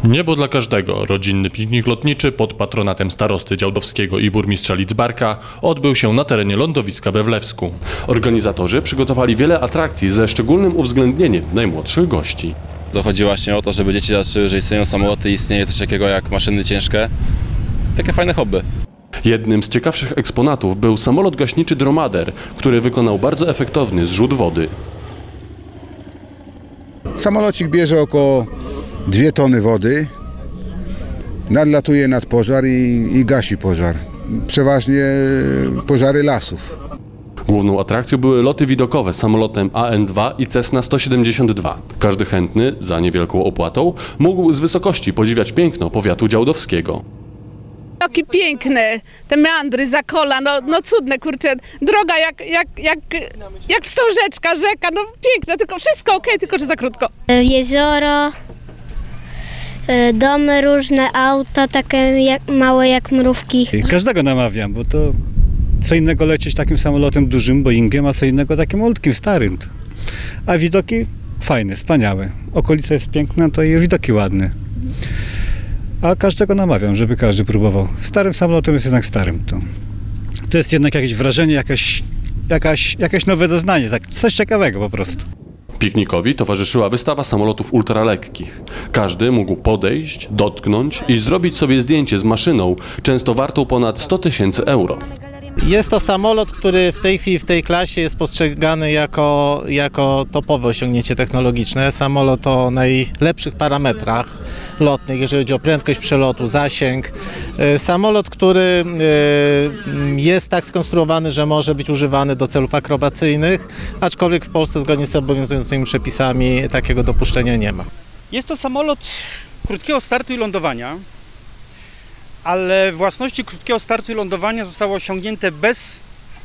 Niebo dla każdego. Rodzinny piknik lotniczy pod patronatem starosty Działdowskiego i burmistrza Lidzbarka odbył się na terenie lądowiska we Wlewsku. Organizatorzy przygotowali wiele atrakcji ze szczególnym uwzględnieniem najmłodszych gości. Chodzi właśnie o to, żeby dzieci zobaczyły, że istnieją samoloty, istnieje coś takiego jak maszyny ciężkie. Takie fajne hobby. Jednym z ciekawszych eksponatów był samolot gaśniczy Dromader, który wykonał bardzo efektowny zrzut wody. Samolocik bierze około 2 tony wody, nadlatuje nad pożar i gasi pożar. Przeważnie pożary lasów. Główną atrakcją były loty widokowe samolotem AN-2 i Cessna 172. Każdy chętny, za niewielką opłatą, mógł z wysokości podziwiać piękno powiatu działdowskiego. Jakie piękne, te meandry, zakola, no cudne, kurczę, droga jak wstążeczka, rzeka, no piękne, tylko wszystko okej, tylko że za krótko. Jezioro, domy różne, auta takie małe jak mrówki. Każdego namawiam, bo to co innego lecieć takim samolotem dużym, Boeingiem, a co innego takim malutkim, starym. A widoki fajne, wspaniałe. Okolica jest piękna, to i widoki ładne. A każdego namawiam, żeby każdy próbował. Starym samolotem jest jednak starym. To jest jednak jakieś wrażenie, jakieś nowe doznanie, tak, coś ciekawego po prostu. Piknikowi towarzyszyła wystawa samolotów ultralekkich. Każdy mógł podejść, dotknąć i zrobić sobie zdjęcie z maszyną, często wartą ponad 100 000 euro. Jest to samolot, który w tej chwili w tej klasie jest postrzegany jako topowe osiągnięcie technologiczne. Samolot o najlepszych parametrach lotnych, jeżeli chodzi o prędkość przelotu, zasięg. Samolot, który jest tak skonstruowany, że może być używany do celów akrobacyjnych, aczkolwiek w Polsce zgodnie z obowiązującymi przepisami takiego dopuszczenia nie ma. Jest to samolot krótkiego startu i lądowania, ale własności krótkiego startu i lądowania zostało osiągnięte bez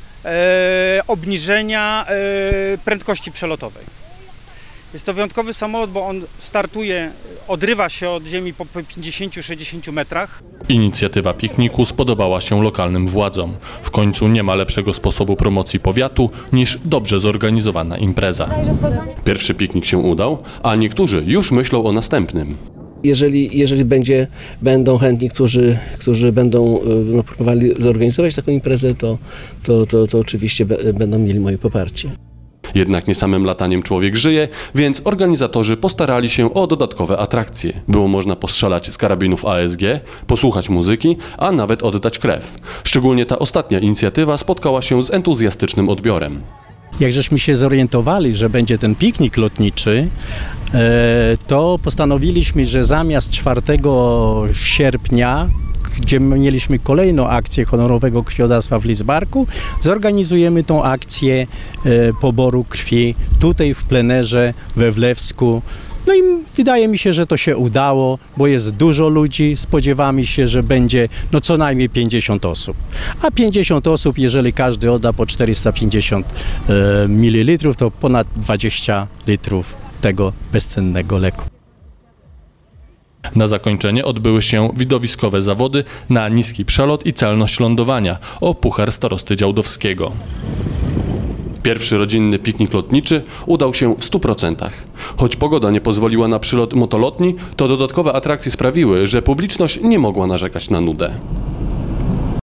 obniżenia prędkości przelotowej. Jest to wyjątkowy samolot, bo on startuje, odrywa się od ziemi po 50-60 metrach. Inicjatywa pikniku spodobała się lokalnym władzom. W końcu nie ma lepszego sposobu promocji powiatu niż dobrze zorganizowana impreza. Pierwszy piknik się udał, a niektórzy już myślą o następnym. Jeżeli będą chętni, którzy będą próbowali zorganizować taką imprezę, to oczywiście będą mieli moje poparcie. Jednak nie samym lataniem człowiek żyje, więc organizatorzy postarali się o dodatkowe atrakcje. Było można postrzelać z karabinów ASG, posłuchać muzyki, a nawet oddać krew. Szczególnie ta ostatnia inicjatywa spotkała się z entuzjastycznym odbiorem. Jak żeśmy się zorientowali, że będzie ten piknik lotniczy, to postanowiliśmy, że zamiast 4 sierpnia, gdzie mieliśmy kolejną akcję honorowego krwiodawstwa w Lidzbarku, zorganizujemy tą akcję poboru krwi tutaj w plenerze we Wlewsku. No i wydaje mi się, że to się udało, bo jest dużo ludzi, spodziewamy się, że będzie co najmniej 50 osób. A 50 osób, jeżeli każdy odda po 450 ml, to ponad 20 litrów tego bezcennego leku. Na zakończenie odbyły się widowiskowe zawody na niski przelot i celność lądowania o Puchar Starosty Działdowskiego. Pierwszy rodzinny piknik lotniczy udał się w 100%. Choć pogoda nie pozwoliła na przylot motolotni, to dodatkowe atrakcje sprawiły, że publiczność nie mogła narzekać na nudę.